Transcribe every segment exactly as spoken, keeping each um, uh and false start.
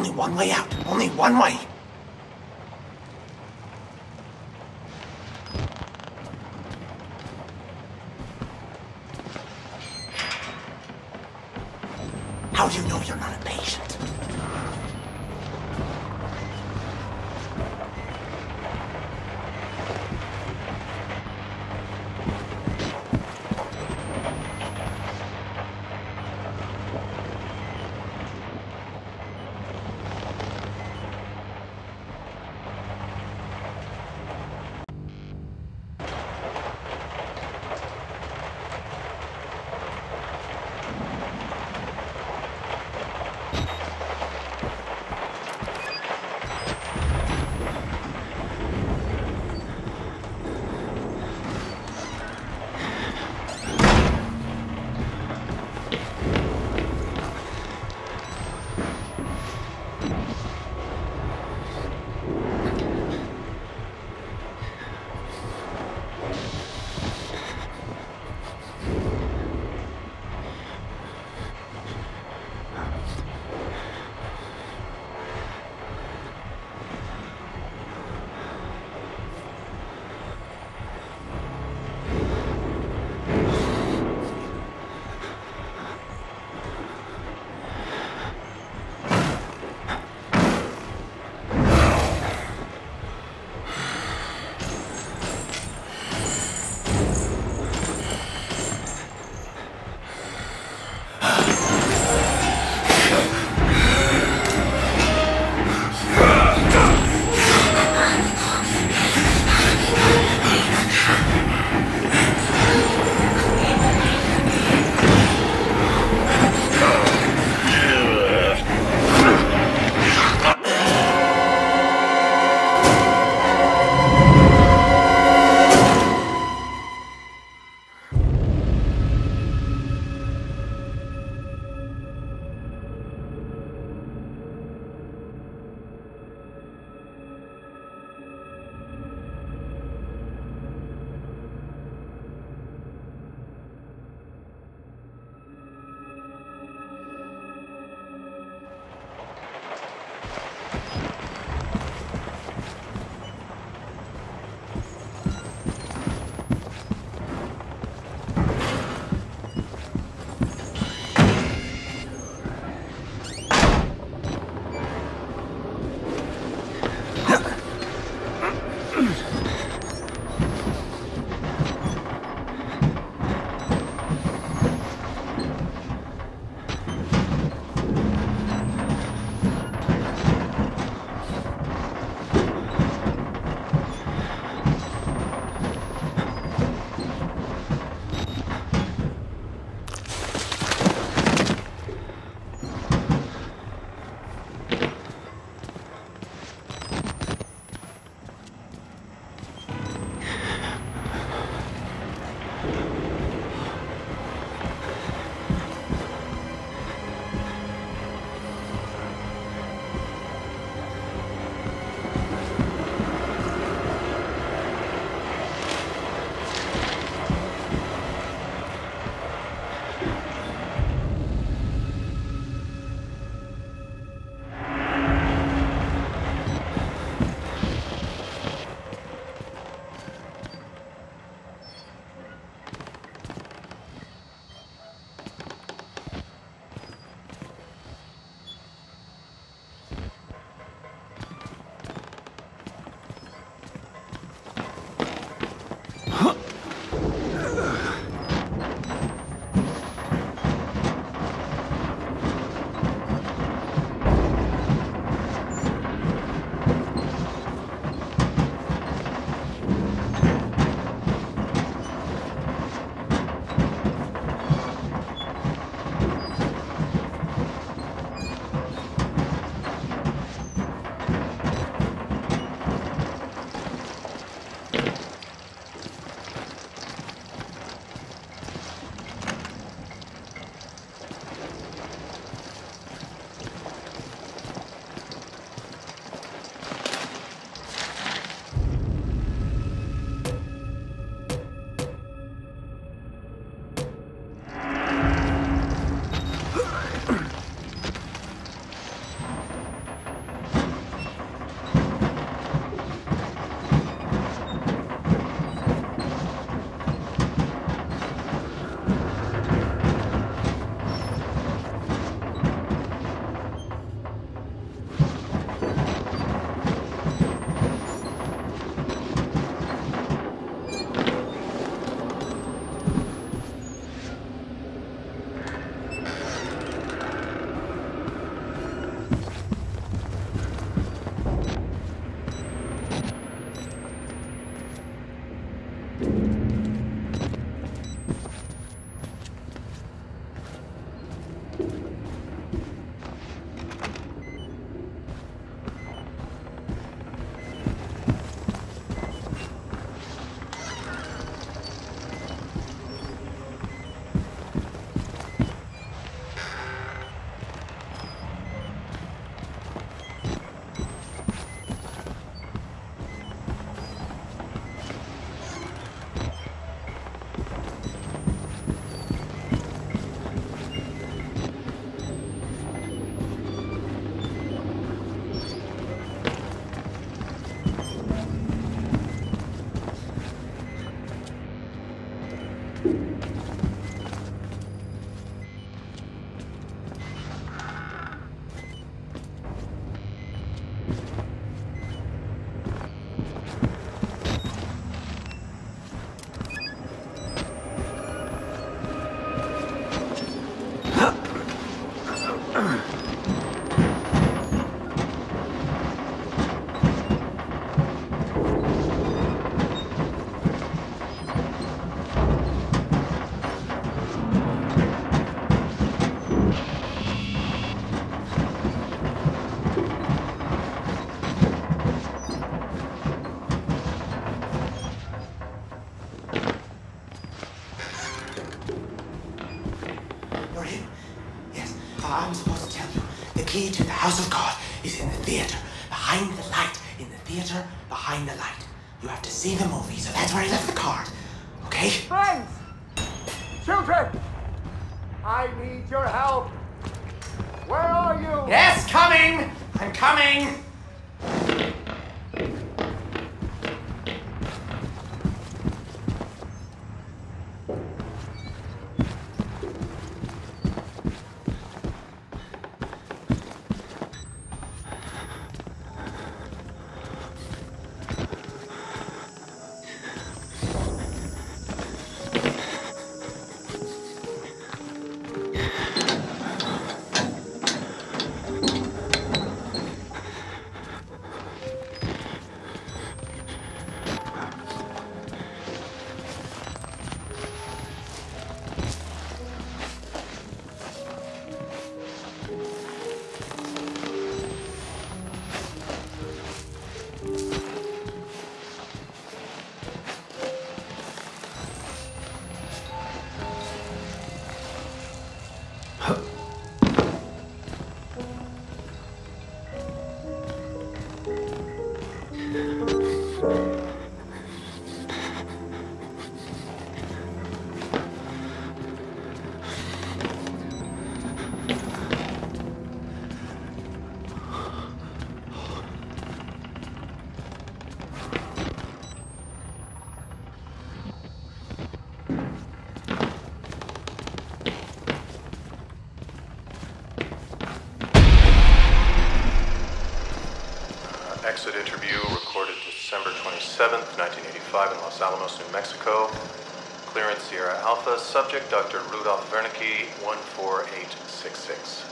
only one way out. Only one way. How do you know you're not a patient? I'm supposed to tell you. The key to the house of God is in the theater. Behind the light. In the theater, behind the light. You have to see the movie, so that's where I left the card. Okay? Friends! Children! I need your help. Where are you? Yes, coming! I'm coming! Exit interview recorded December twenty-seventh, nineteen eighty-five in Los Alamos, New Mexico. Clearance Sierra Alpha. Subject Doctor Rudolf Wernicke, one four eight six six.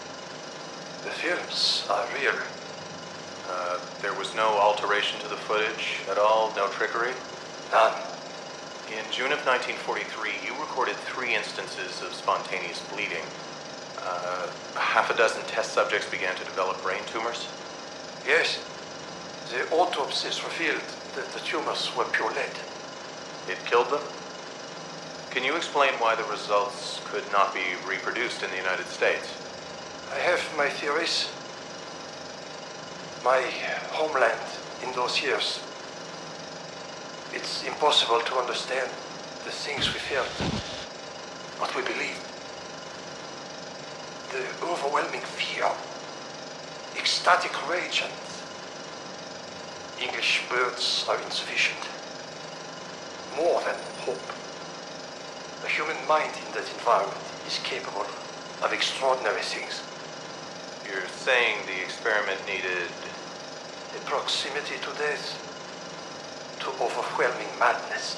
The films are real. Uh, there was no alteration to the footage at all? No trickery? None. In June of nineteen forty-three, you recorded three instances of spontaneous bleeding. Uh, half a dozen test subjects began to develop brain tumors? Yes. The autopsies revealed that the tumors were pure lead. It killed them? Can you explain why the results could not be reproduced in the United States? I have my theories. My homeland in those years. It's impossible to understand the things we felt, what we believed. The overwhelming fear, ecstatic rage, and English words are insufficient. More than hope. The human mind in that environment is capable of extraordinary things. You're saying the experiment needed... A proximity to death, to overwhelming madness.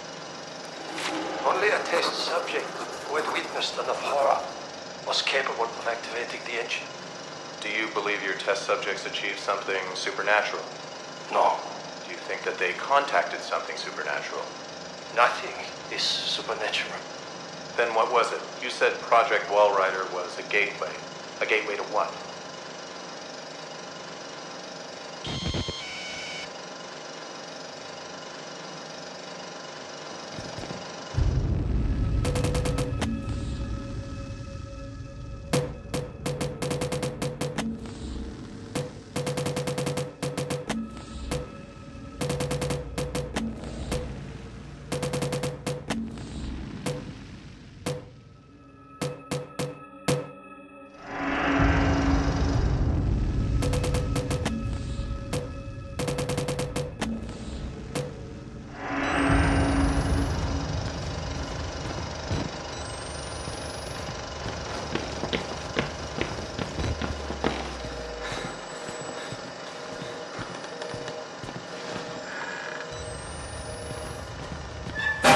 Only a test subject who had witnessed enough horror was capable of activating the engine. Do you believe your test subjects achieved something supernatural? No. Do you think that they contacted something supernatural? Nothing is supernatural. Then what was it? You said Project Walrider was a gateway. A gateway to what?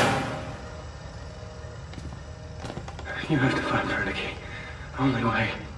You have to find Wernicke. Only way.